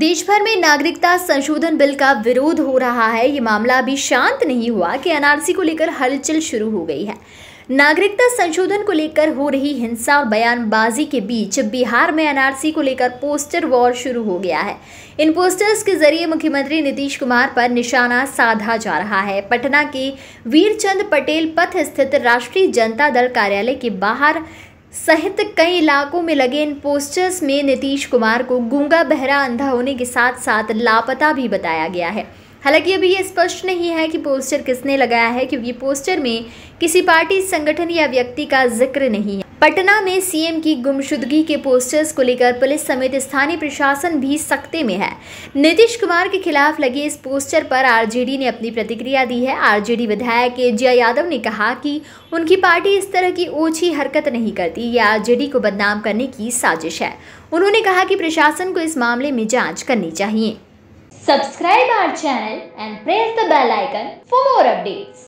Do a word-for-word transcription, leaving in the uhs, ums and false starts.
देश भर में नागरिकता संशोधन बिल का विरोध हो रहा है। ये मामला अभी शांत नहीं हुआ कि एनआरसी को लेकर हलचल शुरू हो गई है। नागरिकता संशोधन को लेकर हो रही हिंसा और बयानबाजी के बीच बिहार में एनआरसी को लेकर पोस्टर वॉर शुरू हो गया है। इन पोस्टर्स के जरिए मुख्यमंत्री नीतीश कुमार पर निशाना साधा जा रहा है। पटना के वीरचंद पटेल पथ स्थित राष्ट्रीय जनता दल कार्यालय के बाहर सहित कई इलाकों में लगे इन पोस्टर्स में नीतीश कुमार को गूंगा बहरा अंधा होने के साथ साथ लापता भी बताया गया है। हालांकि अभी ये स्पष्ट नहीं है कि पोस्टर किसने लगाया है, क्योंकि पोस्टर में किसी पार्टी, संगठन या व्यक्ति का जिक्र नहीं है। पटना में सीएम की गुमशुदगी के पोस्टर्स को लेकर पुलिस समेत स्थानीय प्रशासन भी सख्ते में है। नीतीश कुमार के खिलाफ लगे इस पोस्टर पर आरजेडी ने अपनी प्रतिक्रिया दी है। आरजेडी विधायक जय यादव ने कहा कि उनकी पार्टी इस तरह की ओछी हरकत नहीं करती, ये आरजेडी को बदनाम करने की साजिश है। उन्होंने कहा कि प्रशासन को इस मामले में जांच करनी चाहिए। Subscribe our channel and press the bell icon for more updates.